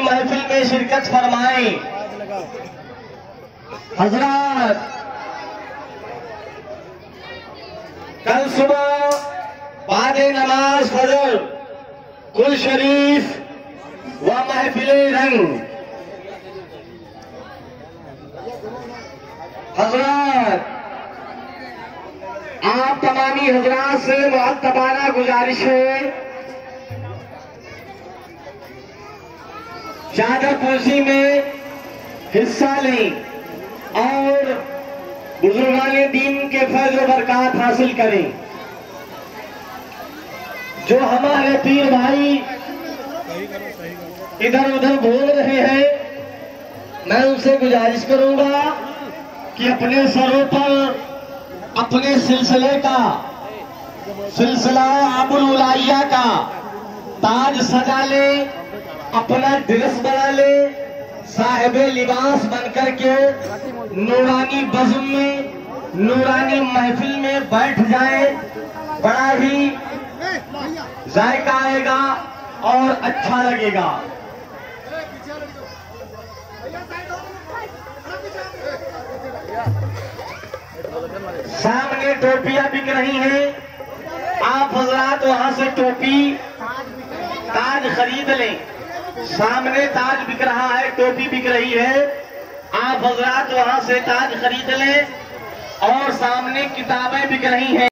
महफिल में शिरकत फरमाएं। हजरात, कल सुबह बाद नमाज फजर कुल शरीफ व महफिल रंग, हजरात आप तमामी हजरात से मुअत्तबाना गुजारिश है, ज्यादा पूंजी में हिस्सा लें और बुजुर्गाने दीन के फैज़ व बरकत हासिल करें। जो हमारे पीर भाई इधर उधर बोल रहे हैं, मैं उनसे गुजारिश करूंगा कि अपने सरों पर अपने सिलसिले का, सिलसिला अबुल उलाइया का ताज सजा ले, अपना ड्रेस बना ले, साहिबे लिबास बनकर के नूरानी बज़्म में, नूरानी महफिल में बैठ जाए। बड़ा ही जायका आएगा और अच्छा लगेगा। सामने टोपियां बिक रही हैं, आप हजरात वहां से टोपी ताज खरीद लें। सामने ताज बिक रहा है, टोपी बिक रही है, आप हजरात वहां से ताज खरीद लें। और सामने किताबें बिक रही हैं।